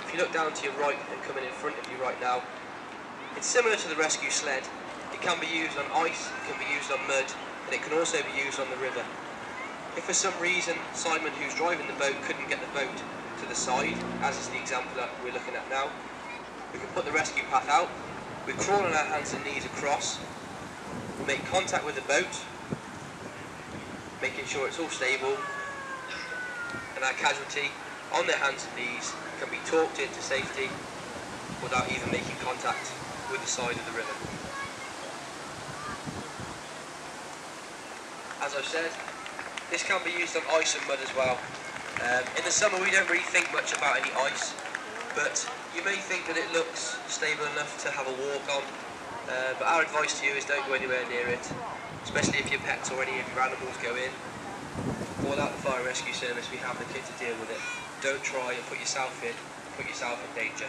if you look down to your right and coming in front of you right now, it's similar to the rescue sled. It can be used on ice, it can be used on mud, and it can also be used on the river. If for some reason Simon, who's driving the boat, couldn't get the boat to the side, as is the example that we're looking at now, we can put the rescue path out, we crawl on our hands and knees across, we make contact with the boat, making sure it's all stable, and our casualty on their hands and knees can be talked into safety without even making contact with the side of the river. As I've said, this can be used on ice and mud as well. In the summer we don't really think much about any ice, but you may think that it looks stable enough to have a walk on, but our advice to you is don't go anywhere near it, especially if your pets or any of your animals go in. Call out the fire and rescue service, we have the kit to deal with it. Don't try and put yourself in danger.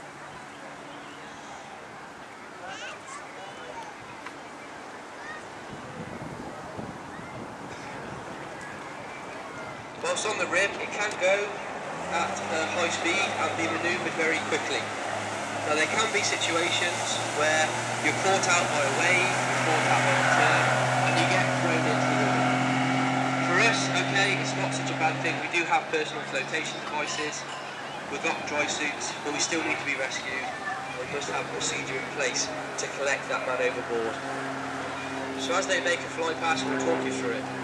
Whilst on the rib, it can go at high speed and be manoeuvred very quickly. Now there can be situations where you're caught out by a wave, you're caught out by a turn, and you get thrown into the river. For us, okay, it's not such a bad thing. We do have personal flotation devices, we've got dry suits, but we still need to be rescued. We must have a procedure in place to collect that man overboard. So as they make a fly past, we'll talk you through it.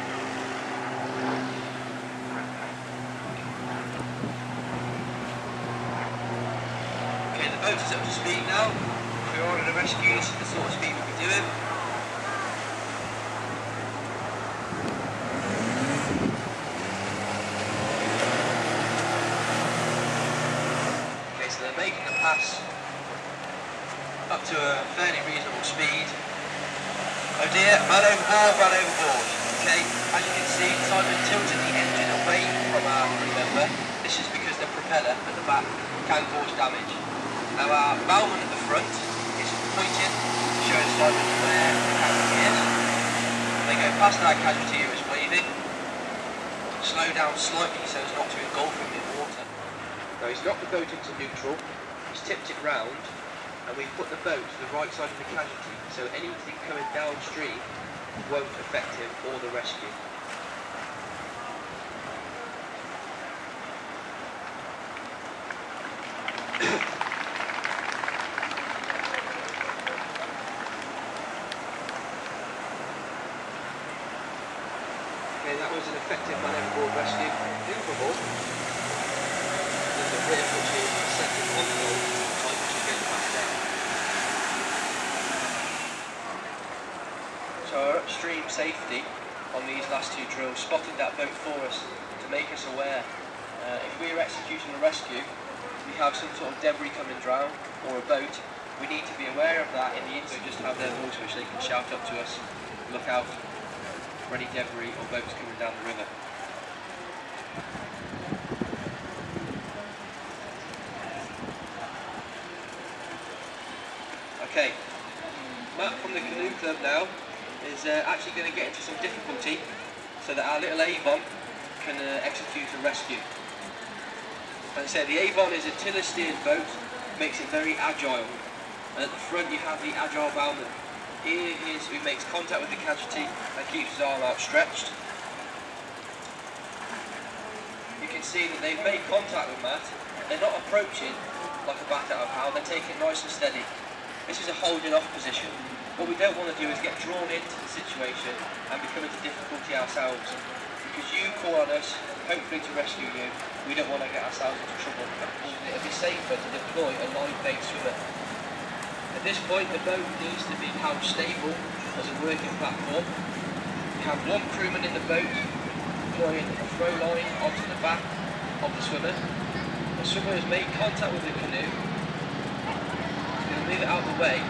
Okay, the boat is up to speed now. If we're ordering a rescue, this is the sort of speed we'll be doing. So they're making a pass up to a fairly reasonable speed. Oh dear, man overboard. Okay, as you can see, Simon tilted the engine away from our crew member. This is because the propeller at the back can cause damage. Now our bowman at the front is pointing, showing Simon where the casualty is. They go past our casualty who is waving. Slow down slightly so as not to engulf him in water. Now he's knocked the boat into neutral, he's tipped it round, and we've put the boat to the right side of the casualty, so anything coming downstream won't affect him or the rescue. Okay, that was an effective man overboard rescue. Movable. There's a rib which is second on the old type, which is getting back down. So our upstream safety on these last two drills spotted that boat for us to make us aware. If we are executing a rescue, we have some sort of debris coming down or a boat, we need to be aware of that in the instant, just have their voice which they can shout up to us, look out for any debris or boats coming down the river. Okay, Matt from the Canoe Club now is actually going to get into some difficulty so that our little Avon can execute a rescue. As I said, the Avon is a tiller steered boat, makes it very agile. And at the front you have the agile bowman. Here is who makes contact with the casualty and keeps his arm outstretched. You can see that they've made contact with Matt. They're not approaching like a bat out of hell, they're taking it nice and steady. This is a holding off position. What we don't want to do is get drawn into the situation and become into difficulty ourselves. Because you call on us, hopefully to rescue you, we don't want to get ourselves into trouble. It would be safer to deploy a live bait swimmer. At this point the boat needs to be held stable as a working platform. We have one crewman in the boat deploying a throw line onto the back of the swimmer. The swimmer has made contact with the canoe. He's going to move it out of the way.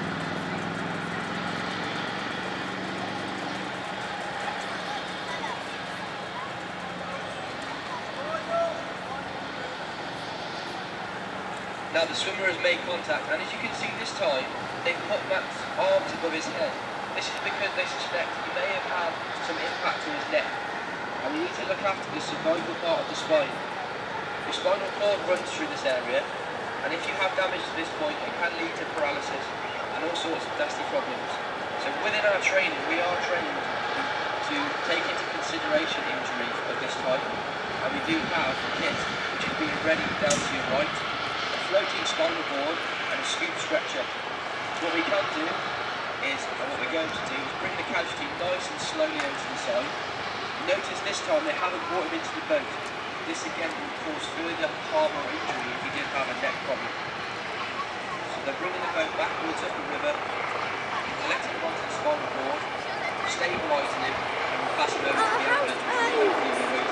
Now the swimmer has made contact, and as you can see this time, they've put Matt's arms above his head. This is because they suspect he may have had some impact to his neck, and we need to look after the cervical part of the spine. Your spinal cord runs through this area, and if you have damage to this point, it can lead to paralysis and all sorts of nasty problems. So within our training, we are trained to take into consideration injury of this type, and we do have a kit which is being ready down to your right, a floating spinal board and a scoop stretcher. So what we can do is, and what we're going to do, is bring the casualty nice and slowly over to the side. Notice this time they haven't brought him into the boat. This again will cause further harm or injury if he did have a neck problem. So they're bringing the boat backwards up the river, collecting him onto the spinal board, stabilising him, and we'll pass him over to the ambulance, which will hopefully be waiting.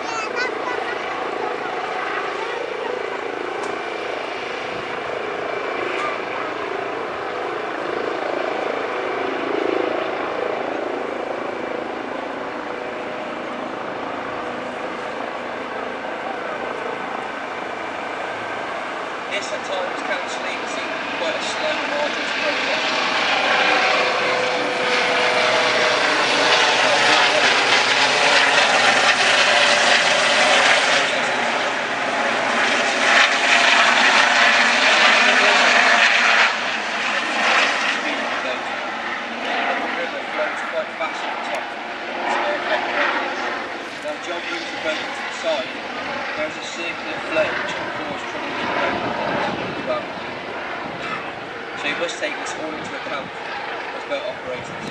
This at times can seem quite a slow and arduous process. The river flows quite fast at the top. Now John moves the boat to the side. There is a circular flow which can cause trouble with the boat as well. So you must take this all into account as boat operators.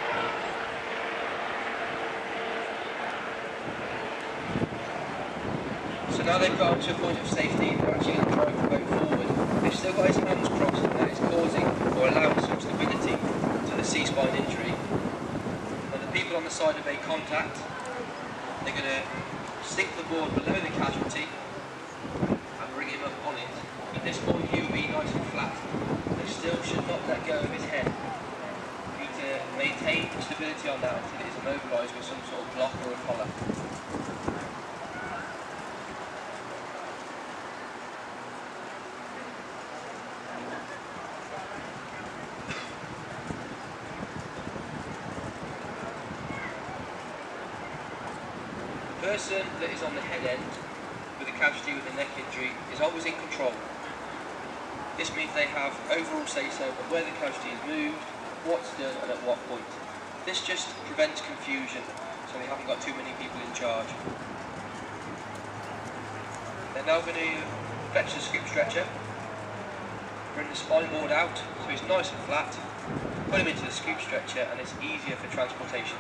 So now they've got to a point of safety, they're actually going to drive the boat forward. They've still got his hands crossed, and that is causing or allowing some stability to the C-spine injury. And the people on the side have made contact. They're going to sink the board below the casualty and bring him up on it. At this point he will be nice and flat. They still should not let go of his head. You need to maintain stability on that until it is immobilised with some sort of block or a collar. The person that is on the head end with a casualty with a neck injury is always in control. This means they have overall say-so of where the casualty is moved, what's done and at what point. This just prevents confusion, so we haven't got too many people in charge. They're now going to fetch the scoop stretcher, bring the spine board out so he's nice and flat, put him into the scoop stretcher and it's easier for transportation.